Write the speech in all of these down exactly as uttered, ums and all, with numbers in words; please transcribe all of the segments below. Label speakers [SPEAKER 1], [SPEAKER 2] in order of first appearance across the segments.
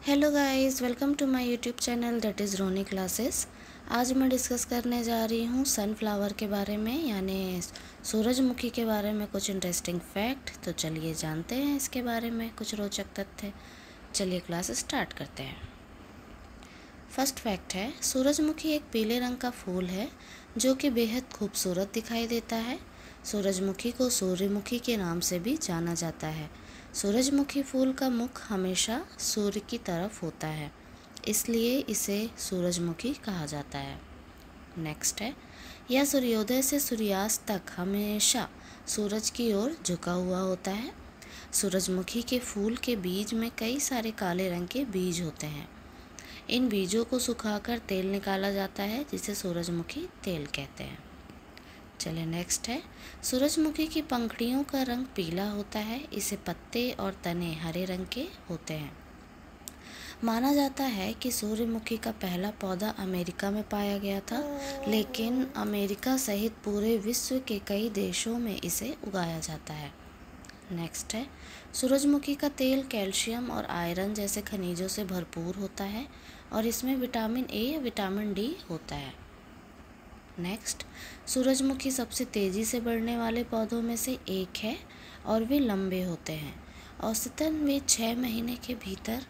[SPEAKER 1] Hello guys, welcome to my YouTube channel that is Roni classes. आज मैं discuss करने जा रही हूँ सनफ्लावर के बारे में, यानी सूरजमुखी के बारे में कुछ इंटरेस्टिंग फैक्ट। तो चलिए जानते हैं इसके बारे में कुछ रोचक तथ्य। चलिए क्लास स्टार्ट करते हैं। फर्स्ट फैक्ट है, सूरजमुखी एक पीले रंग का फूल है जो कि बेहद खूबसूरत दिखाई देता है। सूरजमुखी को सूर्यमुखी के नाम से भी जाना जाता है। सूरजमुखी फूल का मुख हमेशा सूर्य की तरफ होता है, इसलिए इसे सूरजमुखी कहा जाता है। नेक्स्ट है, यह सूर्योदय से सूर्यास्त तक हमेशा सूरज की ओर झुका हुआ होता है। सूरजमुखी के फूल के बीज में कई सारे काले रंग के बीज होते हैं। इन बीजों को सुखाकर तेल निकाला जाता है, जिसे सूरजमुखी तेल कहते हैं। चलिए नेक्स्ट है, सूरजमुखी की पंखुड़ियों का रंग पीला होता है। इसे पत्ते और तने हरे रंग के होते हैं। माना जाता है कि सूरजमुखी का पहला पौधा अमेरिका में पाया गया था, लेकिन अमेरिका सहित पूरे विश्व के कई देशों में इसे उगाया जाता है। नेक्स्ट है, सूरजमुखी का तेल कैल्शियम और आयरन जैसे खनिजों से भरपूर होता है और इसमें विटामिन ए, विटामिन डी होता है। नेक्स्ट, सूरजमुखी सबसे तेज़ी से बढ़ने वाले पौधों में से एक है और वे लंबे होते हैं। औसतन वे छः महीने के भीतर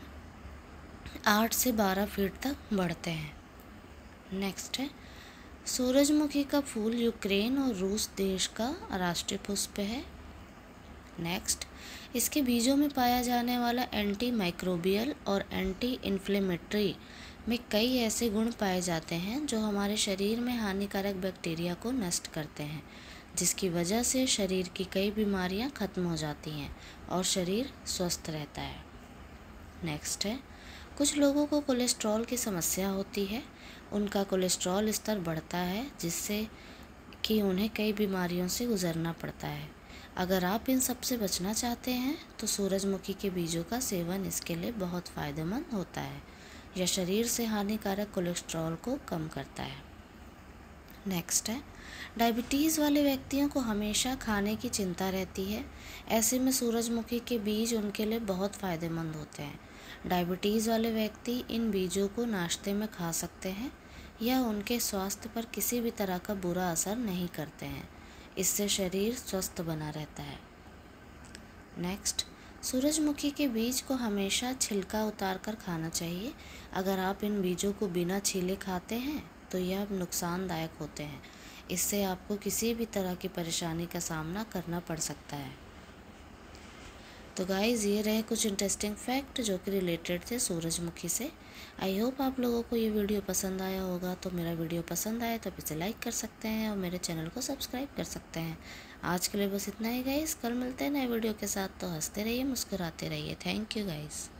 [SPEAKER 1] आठ से बारह फीट तक बढ़ते हैं। नेक्स्ट है, सूरजमुखी का फूल यूक्रेन और रूस देश का राष्ट्रीय पुष्प है। नेक्स्ट, इसके बीजों में पाया जाने वाला एंटी माइक्रोबियल और एंटी इन्फ्लेमेटरी में कई ऐसे गुण पाए जाते हैं जो हमारे शरीर में हानिकारक बैक्टीरिया को नष्ट करते हैं, जिसकी वजह से शरीर की कई बीमारियां खत्म हो जाती हैं और शरीर स्वस्थ रहता है। नेक्स्ट है, कुछ लोगों को कोलेस्ट्रॉल की समस्या होती है। उनका कोलेस्ट्रॉल स्तर बढ़ता है, जिससे कि उन्हें कई बीमारियों से गुजरना पड़ता है। अगर आप इन सब से बचना चाहते हैं तो सूरजमुखी के बीजों का सेवन इसके लिए बहुत फ़ायदेमंद होता है। यह शरीर से हानिकारक कोलेस्ट्रॉल को कम करता है। नेक्स्ट है, डायबिटीज़ वाले व्यक्तियों को हमेशा खाने की चिंता रहती है। ऐसे में सूरजमुखी के बीज उनके लिए बहुत फ़ायदेमंद होते हैं। डायबिटीज़ वाले व्यक्ति इन बीजों को नाश्ते में खा सकते हैं। यह उनके स्वास्थ्य पर किसी भी तरह का बुरा असर नहीं करते हैं। इससे शरीर स्वस्थ बना रहता है। नेक्स्ट, सूरजमुखी के बीज को हमेशा छिलका उतार कर खाना चाहिए। अगर आप इन बीजों को बिना छीले खाते हैं तो यह नुकसानदायक होते हैं। इससे आपको किसी भी तरह की परेशानी का सामना करना पड़ सकता है। तो गाइज़, ये रहे कुछ इंटरेस्टिंग फैक्ट जो कि रिलेटेड थे सूरजमुखी से। आई होप आप लोगों को ये वीडियो पसंद आया होगा। तो मेरा वीडियो पसंद आए तो आप इसे लाइक कर सकते हैं और मेरे चैनल को सब्सक्राइब कर सकते हैं। आज के लिए बस इतना ही गाइज़। कल मिलते हैं नए वीडियो के साथ। तो हंसते रहिए, मुस्कुराते रहिए। Thank you guys.